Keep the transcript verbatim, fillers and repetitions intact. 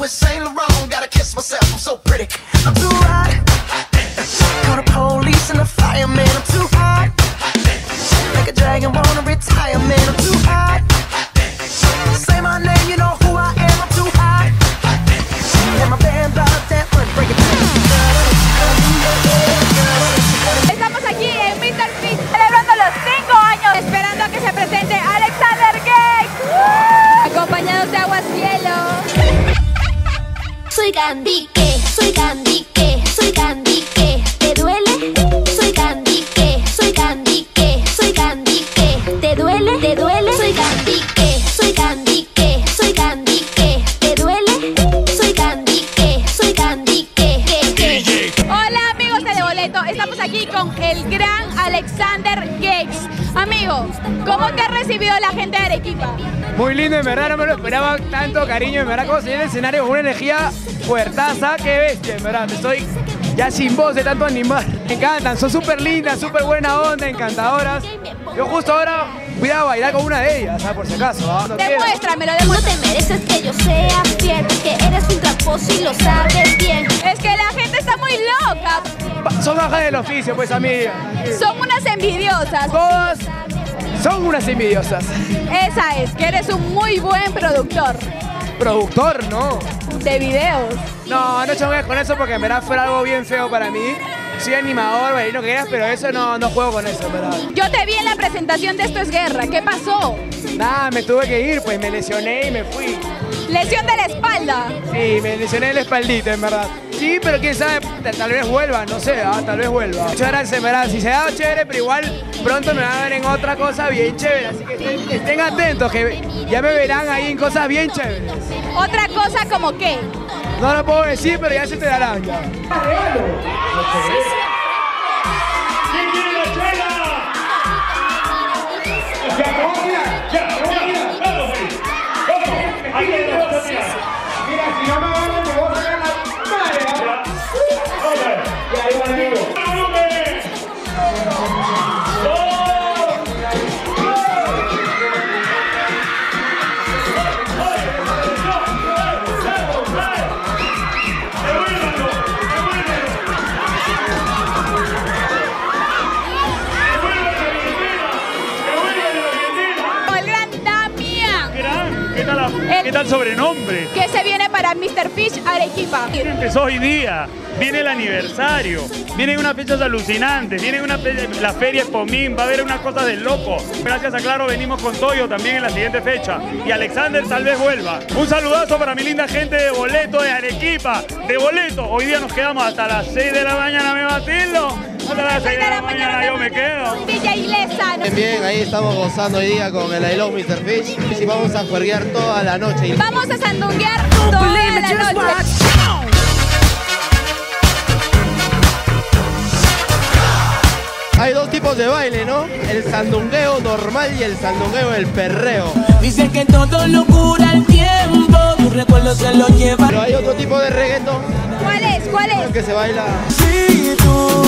with Saint Laurent. Gotta kiss myself, I'm so pretty. I'm too hot. Call the police and the fireman. I'm too hot. Make a dragon wanna retire, man. I'm too hot. Say my name, you know who I am. I'm too hot. And my band brought up that one, break it down. Estamos aquí en míster Fish celebrando los cinco años, esperando a que se presente Alexander Gates, acompañados de Aguascielo. Soy Candique, soy Candique, soy Candique. ¿Te duele? Soy Candique, soy Candique, soy Candique. ¿Te duele? ¿Te duele? Soy Candique, soy Candique, soy Candique. ¿Te duele? Soy Candique, soy Candique. Hola amigos de De Boleto, estamos aquí con el gran Alexander Gates. Amigo, ¿cómo te ha recibido la gente de Arequipa? Muy lindo, en verdad no me lo esperaba, tanto cariño, en verdad como se viene el escenario con una energía fuertaza, qué bestia, en verdad, me estoy ya sin voz de tanto animar. Me encantan, son súper lindas, súper buena onda, encantadoras. Yo justo ahora voy a bailar con una de ellas, ¿sabes? Por si acaso, ¿ah? No Demuéstramelo, No demuéstramelo. te mereces que yo sea fiel, que eres un tramposo y lo sabes bien. Es que la gente está muy loca, Pa- Son bajas del oficio, pues, amiga. son unas envidiosas. Todas son unas envidiosas. Esa es, que eres un muy buen productor Productor, ¿no? de videos. No, no chongues con eso porque en verdad fue algo bien feo para mí. Soy animador, bailarino que quieras, pero eso no, no juego con eso, en verdad. Yo te vi en la presentación de Esto es Guerra, ¿qué pasó? Nada, me tuve que ir, pues me lesioné y me fui. Lesión de la espalda. Sí, me lesioné la espaldita, en verdad. Sí, pero quién sabe, tal, tal vez vuelva, no sé, ah, tal vez vuelva. Muchas gracias, en verdad. Si se da chévere, pero igual pronto me van a ver en otra cosa bien chévere. Así que estén, estén atentos, que ya me verán ahí en cosas bien chéveres. Otra cosa como qué. No lo puedo decir, pero ya se te darán ya. ¿Quién quiere la chela? Ya, te voy a tirar, ya, te voy a tirar, vamos, pues. Vamos, ahí te vas a tirar. Mira, si no me agarran, me voy a sacar la madre. Ya, vamos, Ya, ahí va, amigo. El gran Damián, ¿Qué tal, la- ¿Qué tal sobrenombre? que se viene para míster Fish Arequipa. Empezó hoy día, viene el aniversario, vienen unas fechas alucinantes, viene una fe- la feria Pomín, va a haber unas cosas de loco. Gracias a Claro venimos con Toyo también en la siguiente fecha. Y Alexander tal vez vuelva. Un saludazo para mi linda gente de Boleto de Arequipa. De Boleto, hoy día nos quedamos hasta las seis de la mañana, ¿me vacilo? Hasta las seis de la mañana yo me quedo. D J Lezano. Bien, bien, ahí estamos gozando hoy día con el I Love míster Fish y vamos a juerguear toda la noche. Vamos a sandunguear toda la noche. Hay dos tipos de baile, ¿no? El sandungueo normal y el sandungueo del perreo. Dicen que todo lo cura el tiempo, tu recuerdo se lo lleva. Pero hay otro tipo de reggaetón ¿Cuál es? ¿Cuál es? que se baila. Si tú